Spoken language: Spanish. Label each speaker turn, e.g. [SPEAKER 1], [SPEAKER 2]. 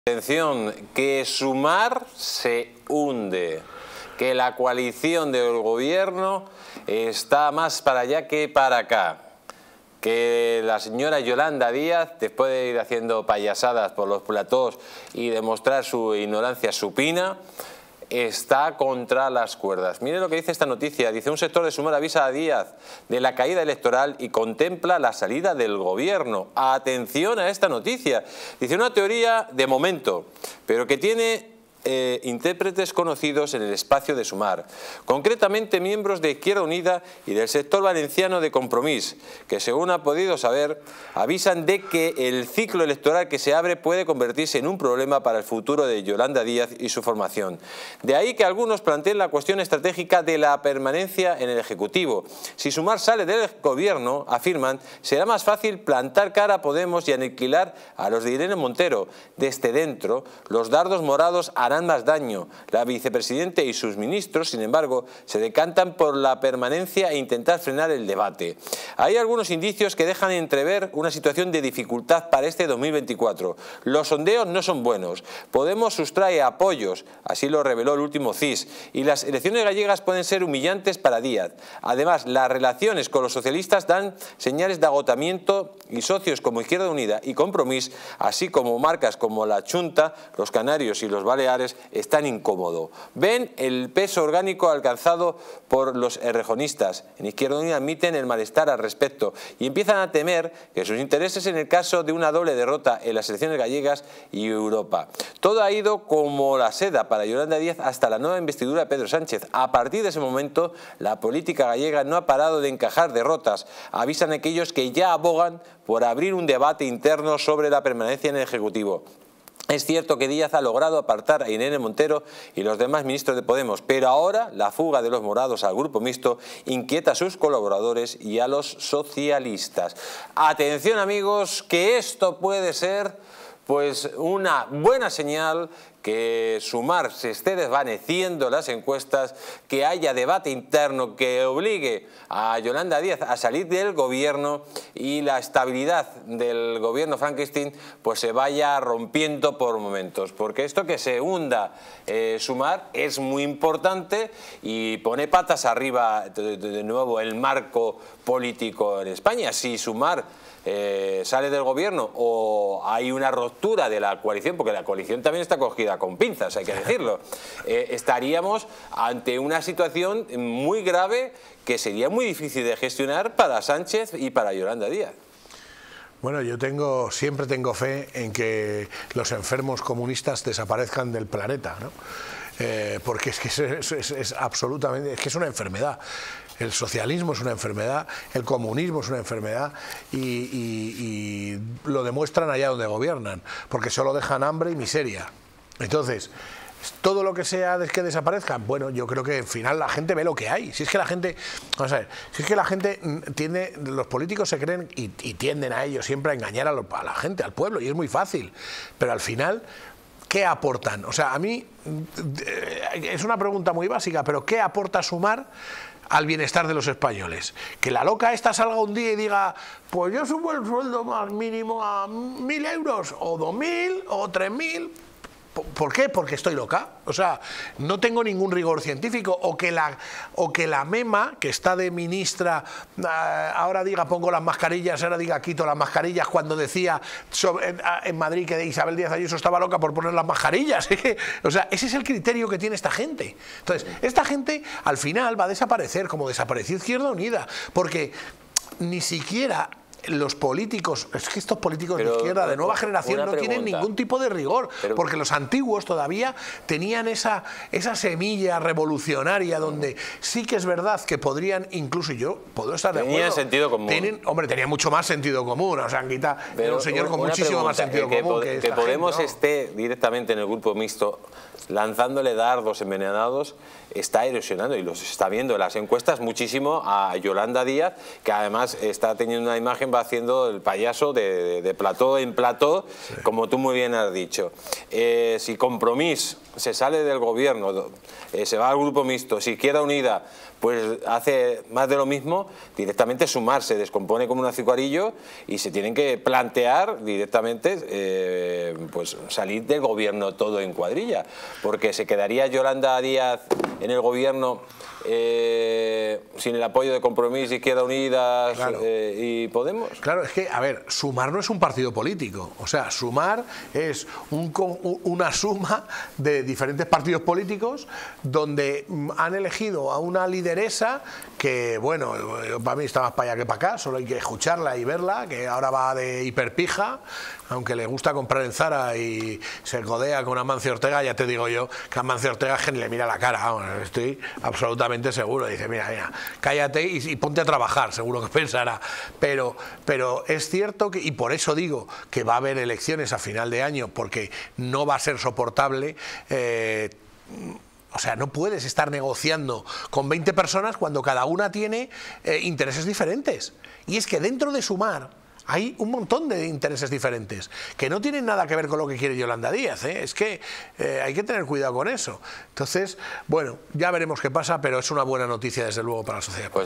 [SPEAKER 1] Atención, que Sumar se hunde, que la coalición del gobierno está más para allá que para acá, que la señora Yolanda Díaz, después de ir haciendo payasadas por los platós y demostrar su ignorancia supina, está contra las cuerdas. Mire lo que dice esta noticia. Dice: un sector de Sumar avisa a Díaz de la caída electoral y contempla la salida del gobierno. Atención a esta noticia. Dice: una teoría de momento, pero que tiene intérpretes conocidos en el espacio de Sumar, concretamente miembros de Izquierda Unida y del sector valenciano de Compromís, que según ha podido saber, avisan de que el ciclo electoral que se abre puede convertirse en un problema para el futuro de Yolanda Díaz y su formación. De ahí que algunos planteen la cuestión estratégica de la permanencia en el Ejecutivo. Si Sumar sale del gobierno, afirman, será más fácil plantar cara a Podemos y aniquilar a los de Irene Montero. Desde dentro, los dardos morados harán más daño. La vicepresidenta y sus ministros, sin embargo, se decantan por la permanencia e intentar frenar el debate. Hay algunos indicios que dejan entrever una situación de dificultad para este 2024. Los sondeos no son buenos. Podemos sustrae apoyos, así lo reveló el último CIS, y las elecciones gallegas pueden ser humillantes para Díaz. Además, las relaciones con los socialistas dan señales de agotamiento y socios como Izquierda Unida y Compromís, así como marcas como la Xunta, los Canarios y los Baleares, están incómodos. Ven el peso orgánico alcanzado por los errejonistas. En Izquierda Unida admiten el malestar al respecto y empiezan a temer que sus intereses en el caso de una doble derrota en las elecciones gallegas y Europa. Todo ha ido como la seda para Yolanda Díaz hasta la nueva investidura de Pedro Sánchez. A partir de ese momento, la política gallega no ha parado de encajar derrotas. Avisan aquellos que ya abogan por abrir un debate interno sobre la permanencia en el Ejecutivo. Es cierto que Díaz ha logrado apartar a Irene Montero y los demás ministros de Podemos, pero ahora la fuga de los morados al grupo mixto inquieta a sus colaboradores y a los socialistas. Atención, amigos, que esto puede ser pues una buena señal, que Sumar se esté desvaneciendo las encuestas, que haya debate interno que obligue a Yolanda Díaz a salir del gobierno y la estabilidad del gobierno Frankenstein pues se vaya rompiendo por momentos, porque esto que se hunda Sumar es muy importante y pone patas arriba de nuevo el marco político en España. Si Sumar sale del gobierno o hay una ruptura de la coalición, porque la coalición también está cogida con pinzas, hay que decirlo, estaríamos ante una situación muy grave que sería muy difícil de gestionar para Sánchez y para Yolanda Díaz.
[SPEAKER 2] Bueno, yo siempre tengo fe en que los enfermos comunistas desaparezcan del planeta, ¿no? Porque es que es absolutamente, es que es una enfermedad. El socialismo es una enfermedad, el comunismo es una enfermedad y lo demuestran allá donde gobiernan, porque solo dejan hambre y miseria. Entonces, todo lo que sea de que desaparezcan, bueno, yo creo que al final la gente ve lo que hay. Si es que la gente, vamos a ver, si es que la gente tiende, los políticos se creen y tienden a ellos siempre a engañar a la gente, al pueblo, y es muy fácil, pero al final, ¿qué aportan? O sea, a mí es una pregunta muy básica, pero ¿qué aporta Sumar al bienestar de los españoles? Que la loca esta salga un día y diga, pues yo subo el sueldo más mínimo a 1.000 euros, o 2.000, o 3.000. ¿Por qué? Porque estoy loca. O sea, no tengo ningún rigor científico. O que la Mema, que está de ministra, ahora diga pongo las mascarillas, ahora diga quito las mascarillas, cuando decía en Madrid que Isabel Díaz Ayuso estaba loca por poner las mascarillas. O sea, ese es el criterio que tiene esta gente. Entonces, esta gente al final va a desaparecer, como desapareció Izquierda Unida, porque ni siquiera los políticos, es que estos políticos de izquierda de nueva generación no tienen ningún tipo de rigor, porque los antiguos todavía tenían esa semilla revolucionaria donde sí que es verdad que podrían, incluso yo puedo estar de acuerdo,
[SPEAKER 1] tenían sentido común.
[SPEAKER 2] Hombre, tenía mucho más sentido común. O sea, Anguita era un señor con muchísimo más sentido común
[SPEAKER 1] que Podemos esté directamente en el grupo mixto lanzándole dardos envenenados, está erosionando, y los está viendo en las encuestas muchísimo a Yolanda Díaz, que además está teniendo una imagen va haciendo el payaso de plató en plató, sí, como tú muy bien has dicho. Si Compromís se sale del gobierno, se va al grupo mixto, si Izquierda Unida pues hace más de lo mismo, directamente Sumar se descompone como un azucarillo y se tienen que plantear directamente pues salir del gobierno todo en cuadrilla, porque se quedaría Yolanda Díaz en el gobierno sin el apoyo de Compromís, Izquierda Unida, claro, y Podemos.
[SPEAKER 2] Claro, es que, a ver, Sumar no es un partido político, o sea, Sumar es una suma de diferentes partidos políticos donde han elegido a una lideresa que, bueno, para mí está más para allá que para acá, solo hay que escucharla y verla, que ahora va de hiperpija, aunque le gusta comprar en Zara y se codea con Amancio Ortega. Ya te digo yo que Amancio Ortega le mira la cara, vamos, estoy absolutamente seguro, dice, mira, cállate y ponte a trabajar, seguro que pensará, pero es cierto que, y por eso digo que va a haber elecciones a final de año, porque no va a ser soportable. O sea, no puedes estar negociando con 20 personas cuando cada una tiene intereses diferentes. Y es que dentro de Sumar hay un montón de intereses diferentes que no tienen nada que ver con lo que quiere Yolanda Díaz, ¿eh? Es que hay que tener cuidado con eso. Entonces, bueno, ya veremos qué pasa, pero es una buena noticia desde luego para la sociedad.